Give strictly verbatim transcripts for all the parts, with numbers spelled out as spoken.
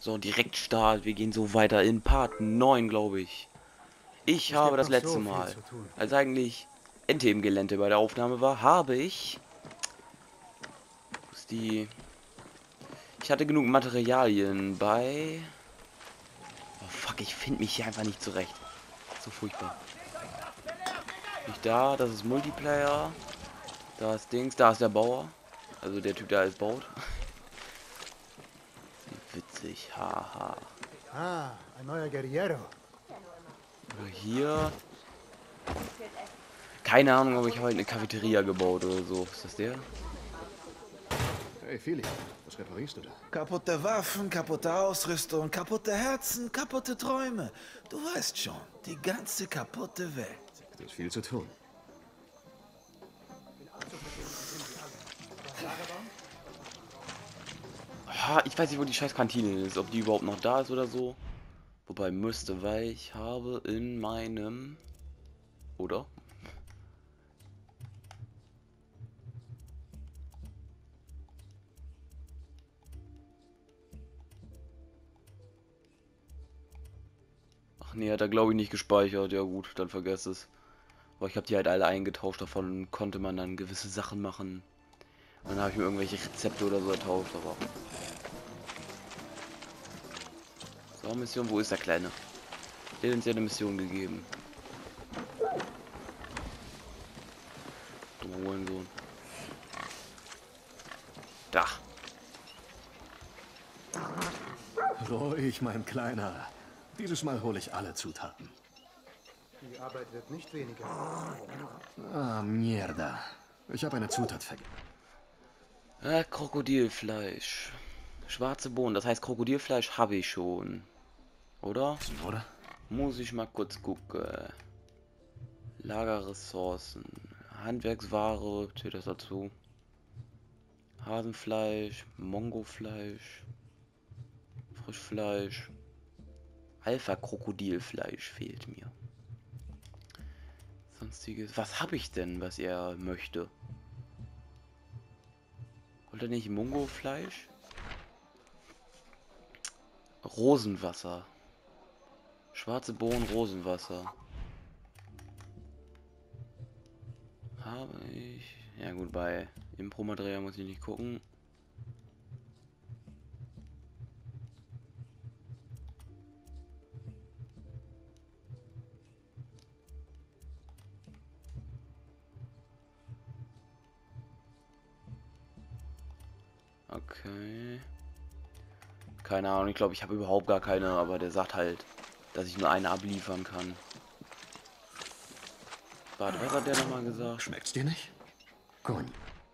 So, direkt Start. Wir gehen so weiter in Part neun, glaube ich. Ich Es habe gibt das noch letzte so viel Mal, zu tun. als eigentlich Ente im Gelände bei der Aufnahme war, habe ich... Wo ist die... Ich hatte genug Materialien bei... Oh fuck, ich finde mich hier einfach nicht zurecht. So furchtbar. Nicht da, das ist Multiplayer. Da ist Dings, da ist der Bauer. Also der Typ, der alles baut. Witzig, haha. Ah, ein neuer Guerriero. Oder hier. Keine Ahnung, ob ich heute eine Cafeteria gebaut oder so. Ist das der? Hey, Philipp, was reparierst du da? Kaputte Waffen, kaputte Ausrüstung, kaputte Herzen, kaputte Träume. Du weißt schon, die ganze kaputte Welt. Du hast viel zu tun. Ha, ich weiß nicht, wo die scheiß Kantine ist. Ob die überhaupt noch da ist oder so. Wobei müsste, weil ich habe in meinem... Oder? Ach nee, hat er glaube ich nicht gespeichert. Ja gut, dann vergesst es. Aber ich habe die halt alle eingetauscht. Davon konnte man dann gewisse Sachen machen. Und dann habe ich mir irgendwelche Rezepte oder so ertauscht. Aber... So, Mission, wo ist der Kleine? Der hat uns ja eine Mission gegeben. Dummer Hurensohn. Da. Ruhig, mein Kleiner. Dieses Mal hole ich alle Zutaten. Die Arbeit wird nicht weniger. Ah, mierda. Ich habe eine Zutat vergessen. Äh, Krokodilfleisch. Schwarze Bohnen, das heißt Krokodilfleisch habe ich schon. Oder? Oder? Muss ich mal kurz gucken. Lagerressourcen. Handwerksware, zählt das dazu? Hasenfleisch, Mongofleisch, Frischfleisch. Alpha-Krokodilfleisch fehlt mir. Sonstiges. Was habe ich denn, was er möchte? Wollte er nicht Mongofleisch? Rosenwasser. Schwarze Bohnen, Rosenwasser. Habe ich... Ja gut, bei Impro-Material muss ich nicht gucken. Okay. Keine Ahnung, ich glaube, ich habe überhaupt gar keine, aber der sagt halt, dass ich nur eine abliefern kann. Warte, was hat der nochmal gesagt? Schmeckt's dir nicht? Cool.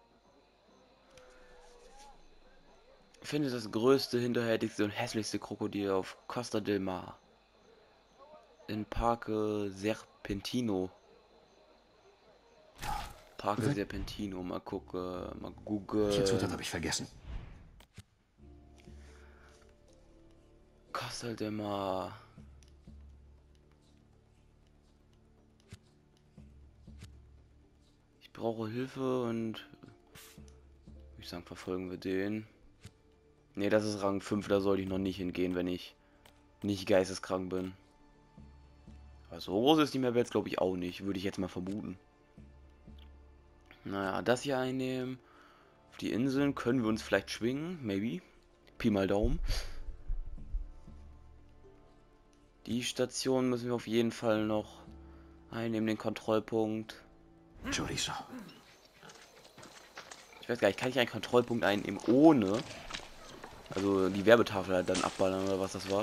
Finde das größte, hinterhältigste und hässlichste Krokodil auf Costa del Mar. In Parque Serpentino. Parque Okay. Serpentino, mal gucken, mal Welche Zutat googeln. habe ich vergessen? Costa del Mar. Ich brauche Hilfe und ich sage, verfolgen wir den. Ne, das ist Rang fünf, da sollte ich noch nicht hingehen, wenn ich nicht geisteskrank bin. Aber so groß ist die Map jetzt, glaube ich, auch nicht, würde ich jetzt mal vermuten. Naja, das hier einnehmen. Auf die Inseln können wir uns vielleicht schwingen, maybe. Pi mal Daumen. Die Station müssen wir auf jeden Fall noch einnehmen, den Kontrollpunkt. Chorizo. Ich weiß gar nicht, kann ich einen Kontrollpunkt einnehmen ohne... Also die Werbetafel halt dann abballern oder was das war.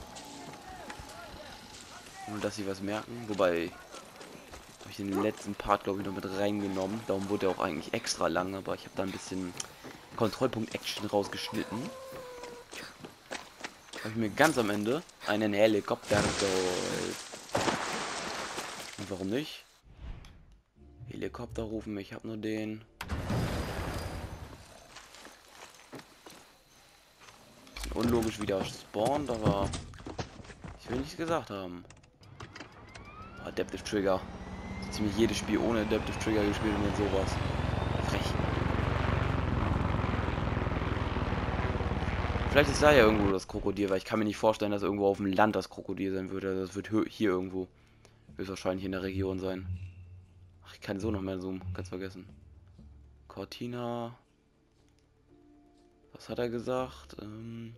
Nur dass sie was merken. Wobei... Habe ich den letzten Part, glaube ich, noch mit reingenommen. Darum wurde er auch eigentlich extra lang, aber ich habe da ein bisschen Kontrollpunkt-Action rausgeschnitten. Habe ich mir ganz am Ende einen Helikopter geholt. Und warum nicht? Helikopter rufen, ich habe nur den. Bisschen unlogisch wieder spawnt, aber ich will nichts gesagt haben. Adaptive Trigger. So ziemlich jedes Spiel ohne Adaptive Trigger gespielt und jetzt sowas. Frech. Vielleicht ist da ja irgendwo das Krokodil, weil ich kann mir nicht vorstellen, dass irgendwo auf dem Land das Krokodil sein würde. Das wird hier irgendwo. Wird wahrscheinlich in der Region sein. Ach, ich kann so noch mehr zoomen. Ganz vergessen. Cortina. Was hat er gesagt? Ähm...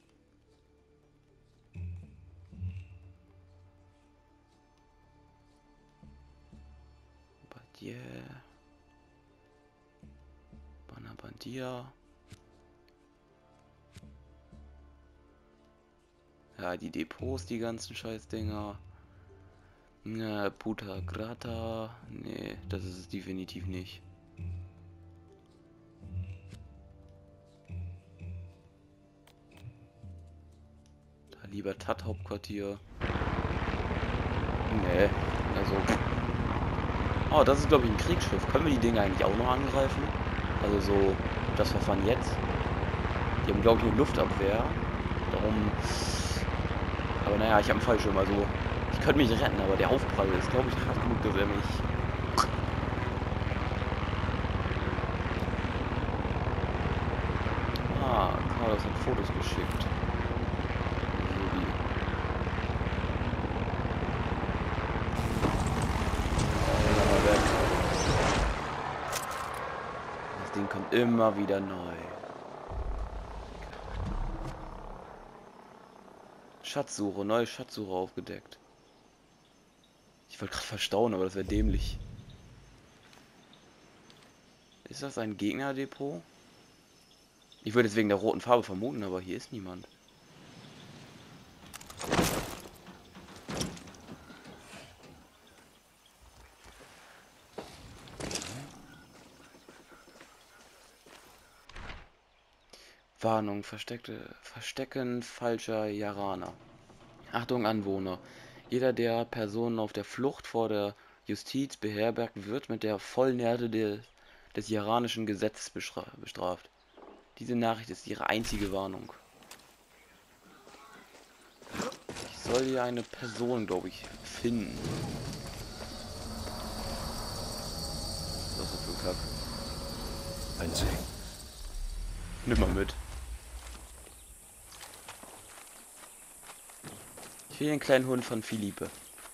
Bandier. Banabandia. Ja, die Depots, die ganzen Scheißdinger. Ja, Puta Grata. Nee, das ist es definitiv nicht. Da lieber Tat Hauptquartier. Nee, also. Oh, das ist glaube ich ein Kriegsschiff. Können wir die Dinge eigentlich auch noch angreifen? Also so das Verfahren jetzt. Die haben glaube ich eine Luftabwehr. Darum. Aber naja, ich habe einen Fallschirm, also ich könnte mich retten, aber der Aufprall ist, glaube ich, hart genug, dass er mich... Ah, Carlos hat Fotos geschickt. So wie... Oh, weg. Das Ding kommt immer wieder neu. Schatzsuche, neue Schatzsuche aufgedeckt. Ich wollte gerade verstauen, aber das wäre dämlich. Ist das ein Gegnerdepot? Ich würde es wegen der roten Farbe vermuten, aber hier ist niemand. Warnung, versteckte, Verstecken falscher Jaraner. Achtung Anwohner. Jeder, der Personen auf der Flucht vor der Justiz beherbergt, wird mit der vollen Härte de, des jaranischen Gesetzes bestraft. Diese Nachricht ist ihre einzige Warnung. Ich soll hier eine Person, glaube ich, finden. Was ist das für ein Kack? Ein See. Nimm mal mit. Ich will den kleinen Hund von Philippe.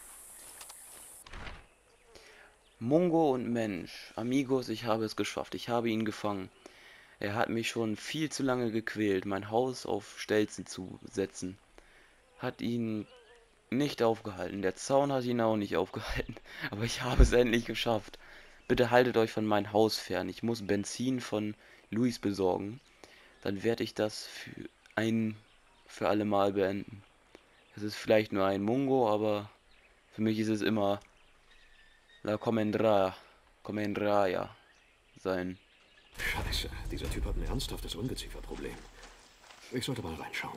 Mungo und Mensch. Amigos, ich habe es geschafft. Ich habe ihn gefangen. Er hat mich schon viel zu lange gequält, mein Haus auf Stelzen zu setzen. Hat ihn nicht aufgehalten. Der Zaun hat ihn auch nicht aufgehalten. Aber ich habe es endlich geschafft. Bitte haltet euch von meinem Haus fern. Ich muss Benzin von Luis besorgen. Dann werde ich das für ein für alle Mal beenden. Es ist vielleicht nur ein Mungo, aber für mich ist es immer La Comendra, Comendraja sein. Scheiße, dieser Typ hat ein ernsthaftes Ungezieferproblem. Ich sollte mal reinschauen.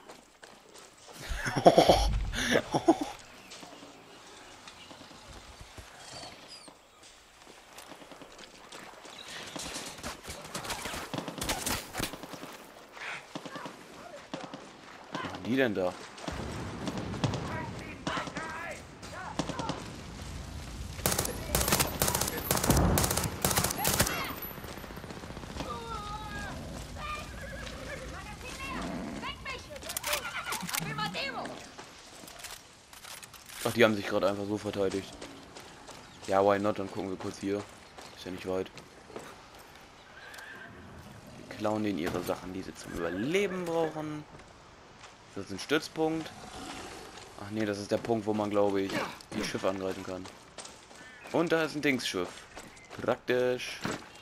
Was machen die denn da? Ach, die haben sich gerade einfach so verteidigt. Ja, why not? Dann gucken wir kurz hier. Ist ja nicht weit. Wir klauen denen ihre Sachen, die sie zum Überleben brauchen. Das ist ein Stützpunkt. Ach nee, das ist der Punkt, wo man, glaube ich, die Schiffe angreifen kann. Und da ist ein Dingsschiff. Praktisch.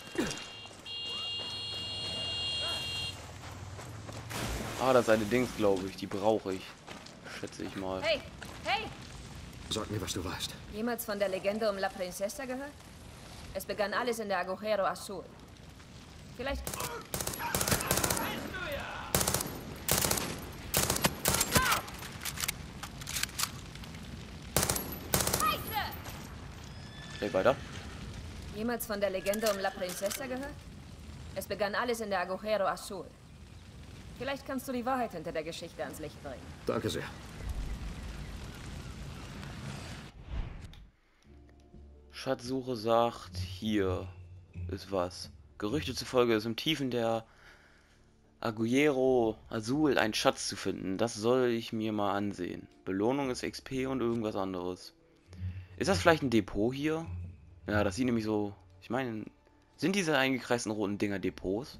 Ah, das ist eine Dings, glaube ich. Die brauche ich. Schätze ich mal. Hey, hey! Sag mir, was du weißt. Jemals von der Legende um La Princesa gehört? Es begann alles in der Agujero Azul. Vielleicht... Okay, weiter. Jemals von der Legende um La Princesa gehört? Es begann alles in der Agujero Azul. Vielleicht kannst du die Wahrheit hinter der Geschichte ans Licht bringen. Danke sehr. Schatzsuche sagt, hier ist was. Gerüchte zufolge ist im Tiefen der Aguero Azul einen Schatz zu finden. Das soll ich mir mal ansehen. Belohnung ist X P und irgendwas anderes. Ist das vielleicht ein Depot hier? Ja, das sieht nämlich so... Ich meine, sind diese eingekreisten roten Dinger Depots?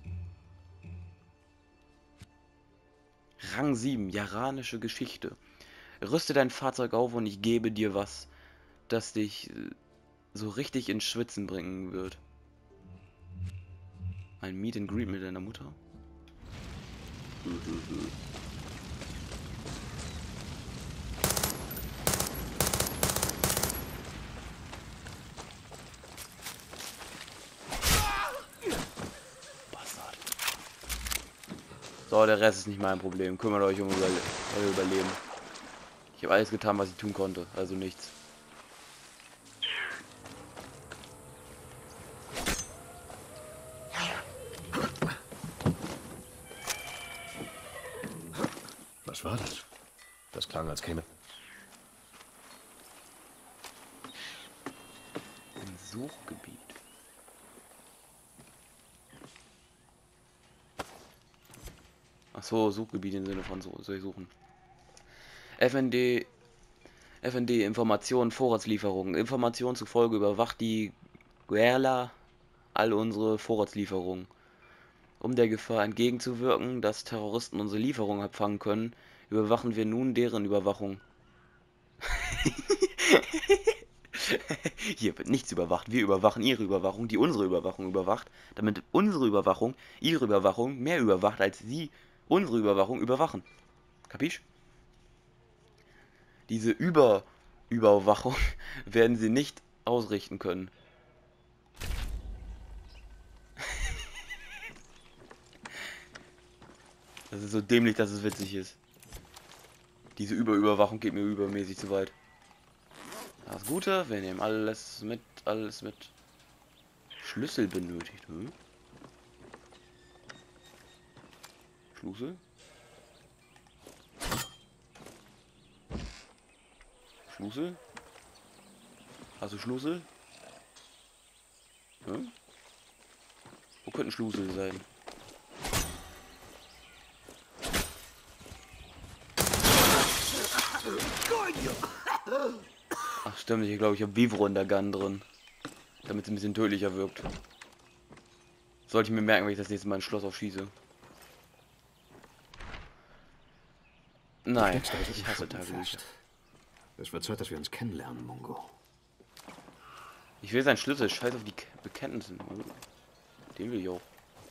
Rang sieben, Jaranische Geschichte. Rüste dein Fahrzeug auf und ich gebe dir was, das dich so richtig ins Schwitzen bringen wird. Ein Meet and Greet mit deiner Mutter? Bastard. So, der Rest ist nicht mein Problem. Kümmert euch um euer Überle Überleben. Ich habe alles getan, was ich tun konnte. Also nichts. Was war das? Das klang, als käme... Ein Suchgebiet. Ach so, Suchgebiet im Sinne von so, soll ich suchen. F N D, F N D, Informationen, Vorratslieferungen. Informationen zufolge überwacht die Guerilla all unsere Vorratslieferungen. Um der Gefahr entgegenzuwirken, dass Terroristen unsere Lieferungen abfangen können, überwachen wir nun deren Überwachung. Hier wird nichts überwacht. Wir überwachen ihre Überwachung, die unsere Überwachung überwacht, damit unsere Überwachung ihre Überwachung mehr überwacht, als sie unsere Überwachung überwachen. Kapisch? Diese Über Überwachung werden sie nicht ausrichten können. Das ist so dämlich, dass es witzig ist. Diese Überüberwachung geht mir übermäßig zu weit. Das Gute, wir nehmen alles mit, alles mit. Schlüssel benötigt, hm? Schlüssel? Schlüssel? Hast du Schlüssel? Hm? Wo könnte ein Schlüssel sein? Ach stimmt, ich glaube, ich habe Vivro in der Gun drin. Damit es ein bisschen tödlicher wirkt. Sollte ich mir merken, wenn ich das nächste Mal ein Schloss aufschieße. Nein, ich hasse Tagebücher. Es wird Zeit, dass wir uns kennenlernen, Mungo. Ich will seinen Schlüssel, scheiß auf die Bekenntnisse. Den will ich auch.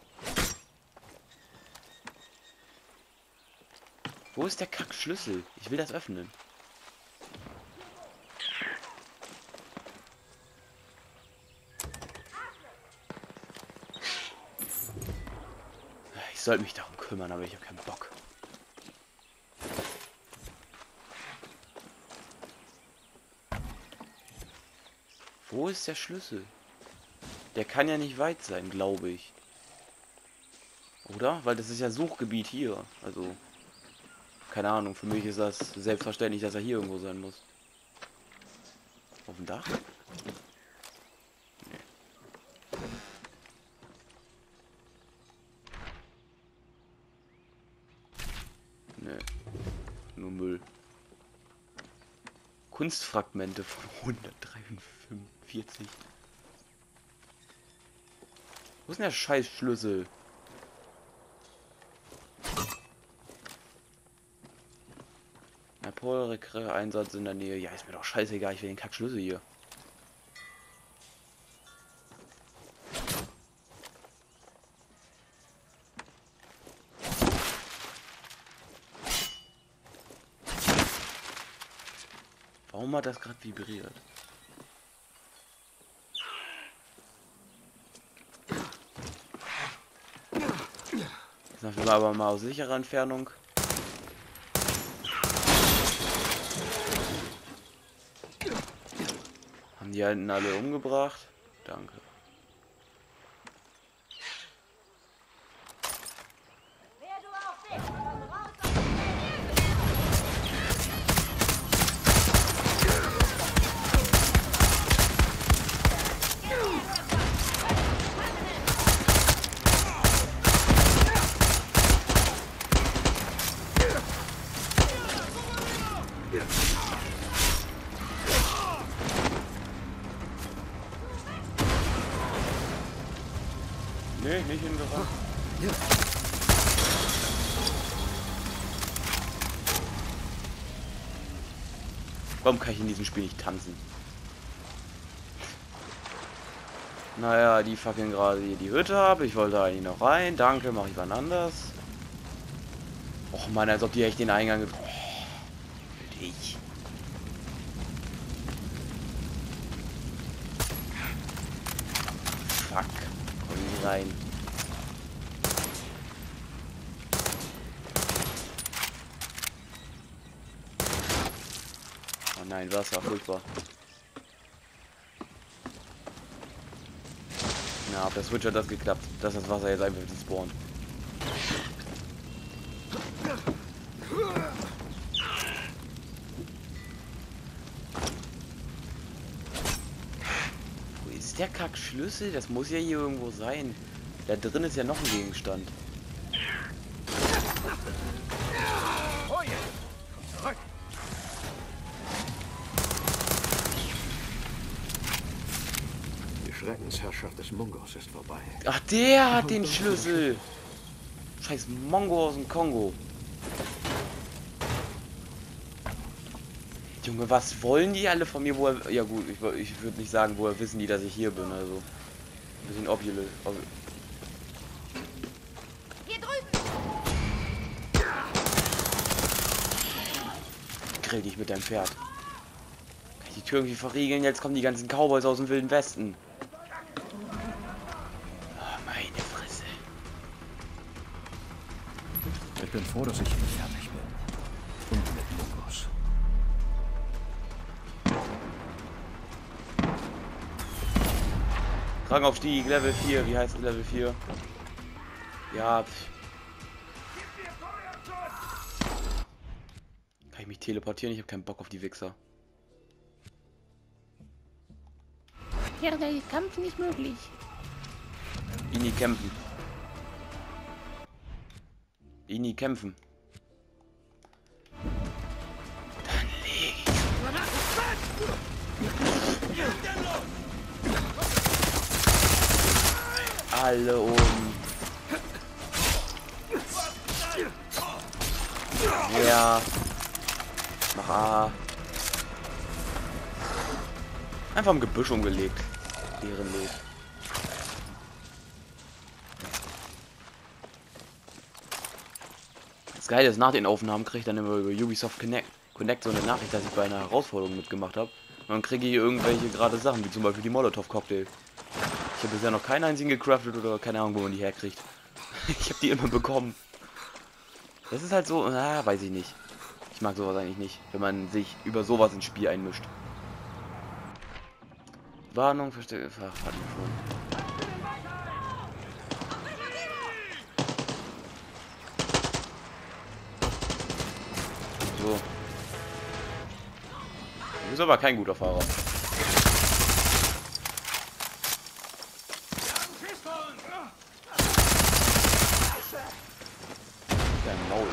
Wo ist der Kackschlüssel? Ich will das öffnen. Ich sollte mich darum kümmern, aber ich habe keinen Bock. Wo ist der Schlüssel? Der kann ja nicht weit sein, glaube ich. Oder? Weil das ist ja Suchgebiet hier. Also, keine Ahnung, für mich ist das selbstverständlich, dass er hier irgendwo sein muss. Auf dem Dach? Nee. Nee. Nur Müll. Kunstfragmente von hundertdreiundvierzig. Wo ist denn der scheiß Schlüssel? Napol-Einsatz in der Nähe. Ja, ist mir doch scheißegal, ich will den Kackschlüssel hier. Warum hat das gerade vibriert? Das machen wir aber mal aus sicherer Entfernung. Haben die Alten alle umgebracht? Danke. Nee, nicht hingerannt. Warum kann ich in diesem Spiel nicht tanzen? Naja, die fackeln gerade hier die Hütte ab. Ich wollte eigentlich noch rein. Danke, mache ich wann anders. Och Mann, als ob die echt den Eingang... Oh, ich. Fuck. Komm nicht rein. Oh nein, Wasser, furchtbar. Na, auf der Switch hat das geklappt, dass das Wasser jetzt einfach spawnt. Wo ist der Kackschlüssel? Das muss ja hier irgendwo sein. Da drin ist ja noch ein Gegenstand. Die Schreckensherrschaft des Mongos ist vorbei. Ach, der hat den Schlüssel. Scheiß Mongo aus dem Kongo. Junge, was wollen die alle von mir? Woher... Ja gut, ich, ich würde nicht sagen, woher wissen die, dass ich hier bin. Also ein bisschen obvious. Ob Hier drüben! Grill dich mit deinem Pferd. Kann ich die Tür irgendwie verriegeln? Jetzt kommen die ganzen Cowboys aus dem Wilden Westen. Oh, meine Fresse. Ich bin froh, dass ich nicht fertig bin. Und mit Mongos. Rangaufstieg, Level vier. Wie heißt Level vier? Ja. Pff. Kann ich mich teleportieren? Ich habe keinen Bock auf die Wichser. Hier der Kampf nicht möglich. Ini kämpfen. Ini kämpfen. Dann leg ich. Alle um. Ja. Mach A. Einfach im Gebüsch umgelegt. Ehrenlos. Das Geile ist, nach den Aufnahmen kriege ich dann immer über Ubisoft Connect, Connect so eine Nachricht, dass ich bei einer Herausforderung mitgemacht habe. Und dann kriege ich irgendwelche gerade Sachen, wie zum Beispiel die Molotov-Cocktail. Ich habe bisher noch keinen einzigen gecraftet oder keine Ahnung, wo man die herkriegt. Ich habe die immer bekommen. Das ist halt so, na, weiß ich nicht. Ich mag sowas eigentlich nicht, wenn man sich über sowas ins Spiel einmischt. Warnung, verstecke, ach, hatten wir schon. So. Du bist aber kein guter Fahrer. Der Maul.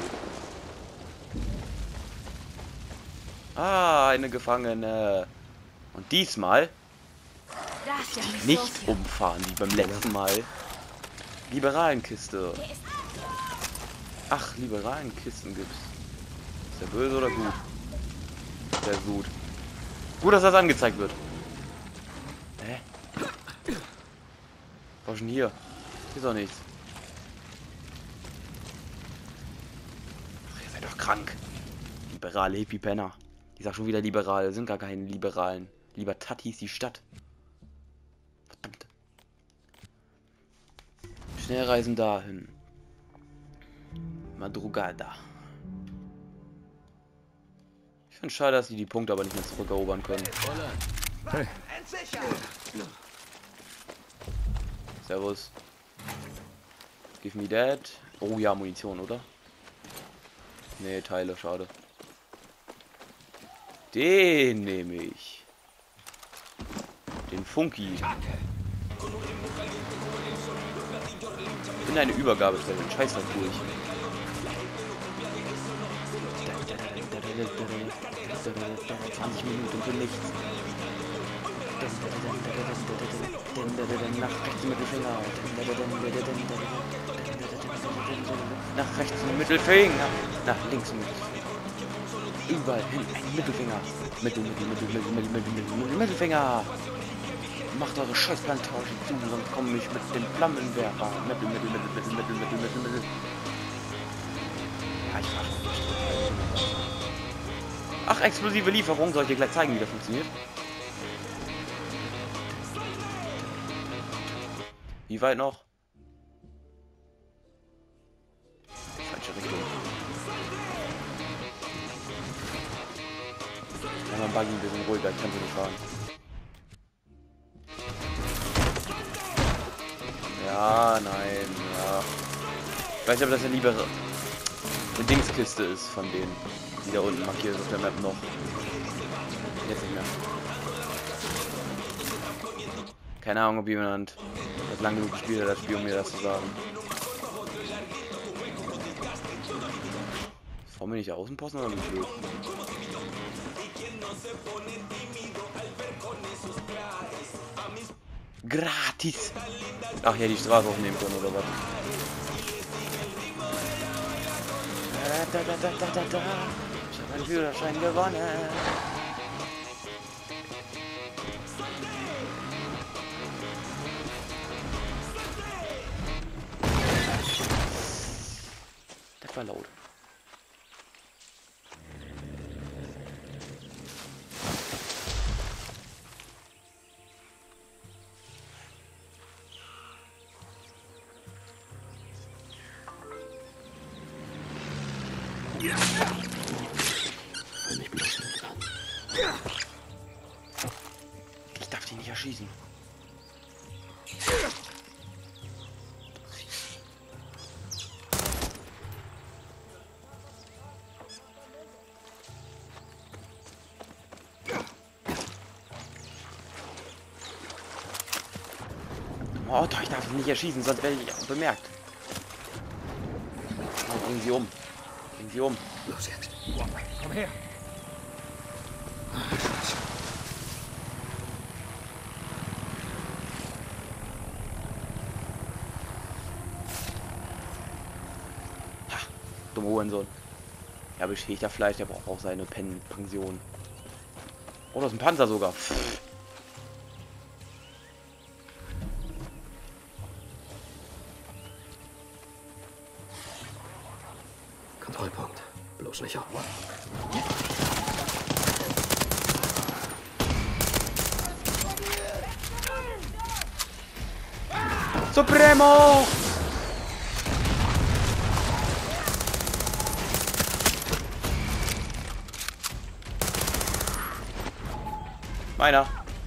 Ah, eine Gefangene. Und diesmal nicht umfahren wie beim letzten Mal. Liberalenkiste. Ach, Liberalenkisten gibt's. Ist der böse oder gut? Sehr gut. Gut, dass das angezeigt wird. Hä? Was ist denn hier? Hier ist doch nichts. Ach, ihr seid doch krank. Liberale Hippie-Penner. Ich sag schon wieder Liberale, sind gar keine Liberalen. Lieber Tati ist die Stadt. Verdammt. Schnellreisen dahin. Madrugada. Ich finde schade, dass sie die Punkte aber nicht mehr zurückerobern können. Hey. Servus. Give me that. Oh ja, Munition, oder? Nee, Teile, schade. Den nehme ich. Den Funky. Ich bin eine Übergabestelle. Scheiß das durch. zwanzig Minuten für nichts. Nach rechts Mittelfinger. Nach rechts Mittelfinger. Nach links Mittelfinger. Überall hin ein Mittelfinger. Mittel, Mittel, Mittel, Mittel, Mittel, Mittel, Mittel, Mittelfinger. Macht eure Scheißplantage zu, sonst komme ich mit den Flammenwerfer. Mittel, Mittel, Mittel, Mittel, Mittel, Mittel, Mittel, Mittel. Ja, ich mach nicht. Ach, explosive Lieferung. Soll ich dir gleich zeigen, wie das funktioniert? Wie weit noch? Falsche Richtung. Ja, mein Buggy ein bisschen ruhiger, ich kann sie nicht fahren. Ja, nein, ja. Ich weiß nicht, ob das eine liebere eine Dingskiste ist von denen, die da unten markiert ist auf der Map noch. Jetzt nicht mehr. Keine Ahnung, ob jemand das lang genug gespielt hat, das Spiel, um mir das zu sagen. Vor mir nicht Außenposten oder nicht blöd? Gratis! Ach ja, die Straße aufnehmen können oder was? Da, da, da, da, da, da. Ich habe einen Führerschein gewonnen. Das war laut. Fall mich bloß nicht an. Ich darf die nicht erschießen. Oh, doch, ich darf sie nicht erschießen, sonst werde ich auch bemerkt. Oh, bringen sie um. Bringen sie um. Los jetzt. Komm her. Ha, dumme Hurensohn. Ja, beschädigter Fleisch, der braucht auch seine Pen Pension. Oh, das ist ein Panzer sogar. Pff. Kontrollpunkt. Bloß nicht auf. Supremo! Meiner.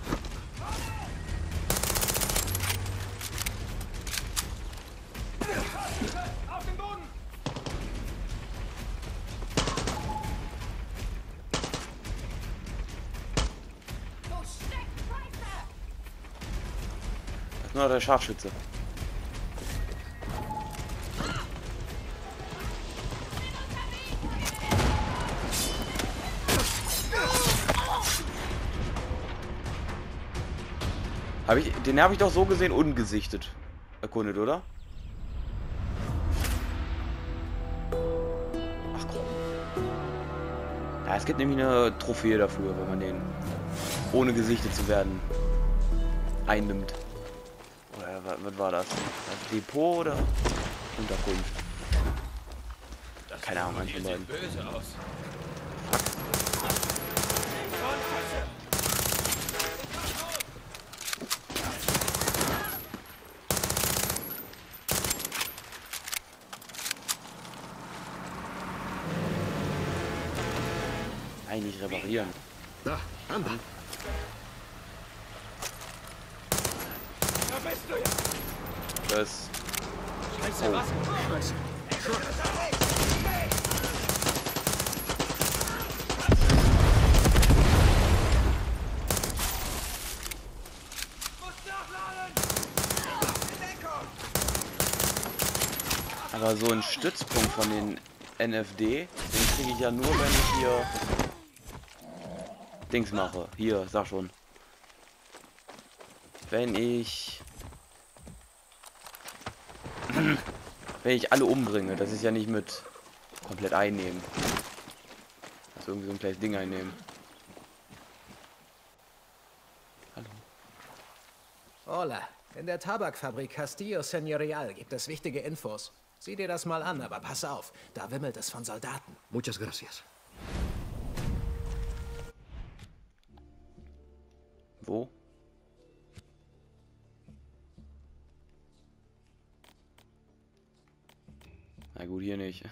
Das ist nur der Scharfschütze. Hab ich, den habe ich doch so gesehen ungesichtet erkundet, oder? Ach komm. Ja, es gibt nämlich eine Trophäe dafür, wenn man den ohne gesichtet zu werden einnimmt. Oder was, was war das? Das Depot oder Unterkunft? Keine Ahnung, eins von beiden. Eigentlich reparieren. Da, Amber. Das. Scheiße, Oh. was? Scheiße. Aber so ein Stützpunkt von den N F D. Den kriege ich ja nur, wenn ich hier Dings mache. Hier, sag schon. Wenn ich... wenn ich alle umbringe. Das ist ja nicht mit komplett einnehmen. Also irgendwie so ein kleines Ding einnehmen. Hallo. Hola, in der Tabakfabrik Castillo Señorial gibt es wichtige Infos. Sieh dir das mal an, aber pass auf, da wimmelt es von Soldaten. Muchas gracias. Wo? Na gut, hier nicht.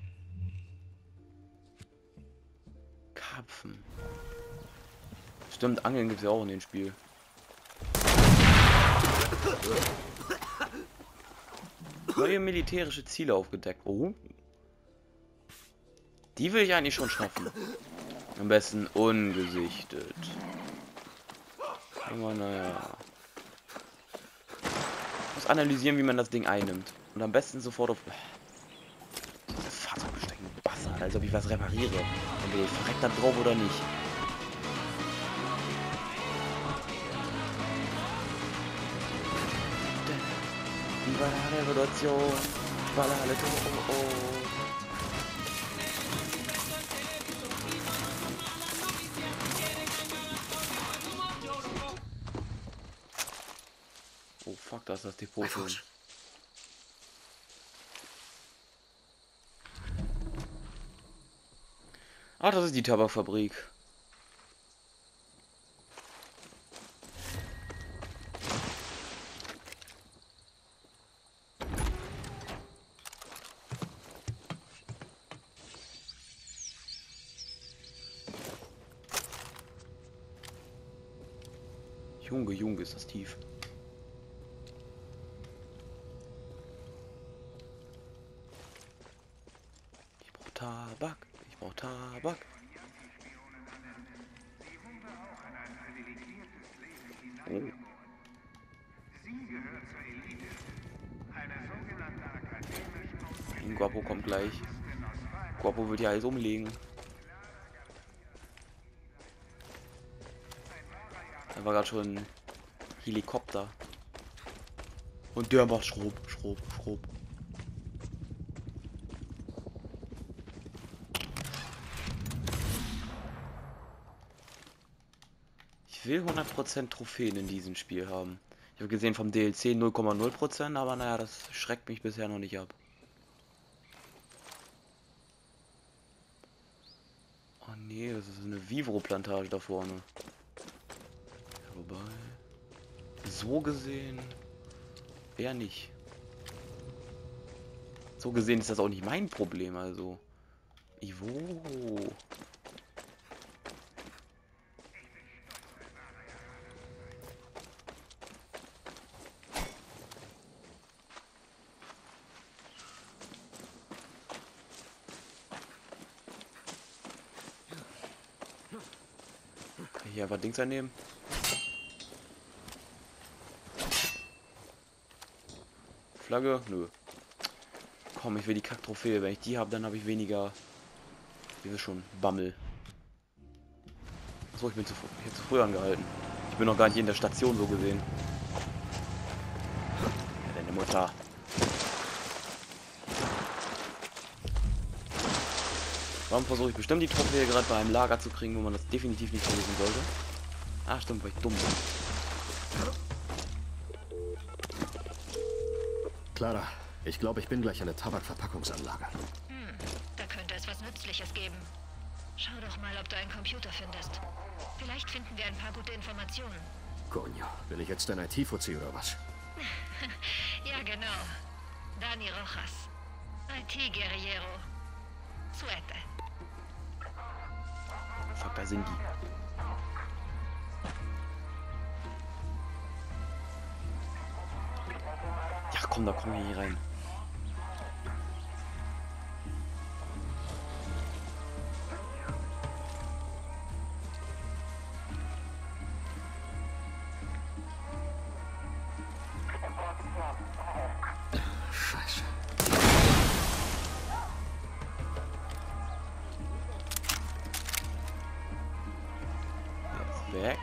Karpfen. Stimmt, Angeln gibt es ja auch in dem Spiel. Neue militärische Ziele aufgedeckt. Oh. Die will ich eigentlich schon schaffen. Am besten ungesichtet. Aber naja. Ich muss analysieren, wie man das Ding einnimmt. Und am besten sofort auf... Fahrzeug bestecken. Wasser, als ob ich was repariere. Und ich verreck da drauf oder nicht. Viva la Revolution. Viva la Revolution. Oh, oh. Oh fuck, da ist das Depot schon. Ah, das ist die Tabakfabrik. Junge, Junge, ist das tief. Ich brauche Tabak. Ich brauche Tabak. Oh. Ein Guapo kommt gleich. Guapo wird ja alles umlegen. Da war gerade schon ein Helikopter. Und der macht Schrob, Schrob, Schrob. Ich will hundert Prozent Trophäen in diesem Spiel haben. Ich habe gesehen vom D L C null Komma null Prozent, aber naja, das schreckt mich bisher noch nicht ab. Oh nee, das ist eine Vivro-Plantage da vorne. Ja, wobei... So gesehen... Eher nicht. So gesehen ist das auch nicht mein Problem, also... Ivo... Hier einfach Dings einnehmen. Flagge? Nö. Komm, ich will die Kack-Trophäe. Wenn ich die habe, dann habe ich weniger... Wie wir schon, Bammel. Achso, ich bin zu, hier zu früh angehalten. Ich bin noch gar nicht in der Station so gesehen. Ja, deine Mutter. Warum versuche ich bestimmt die Trophäe gerade bei einem Lager zu kriegen, wo man das definitiv nicht versuchen sollte? Ah, stimmt, weil ich dumm bin. Clara, ich glaube, ich bin gleich an der Tabakverpackungsanlage. Hm, da könnte es was Nützliches geben. Schau doch mal, ob du einen Computer findest. Vielleicht finden wir ein paar gute Informationen. Coño, bin ich jetzt ein I T-Fuzzi oder was? Ja, genau. Dani Rojas. I T-Guerriero. Suerte. Fuck, da sind die. Ja, komm, da kommen wir hier rein. Scheiße. Weg.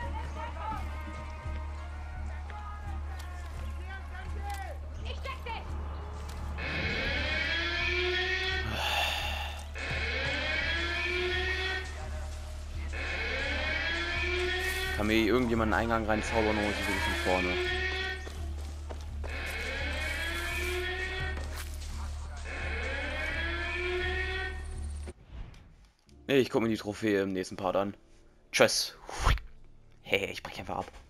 Kann mir irgendjemand einen Eingang reinzaubern oder muss ich wirklich von vorne? Ich gucke mir die Trophäe im nächsten Part an. Tschüss. Hey, ich breche einfach ab.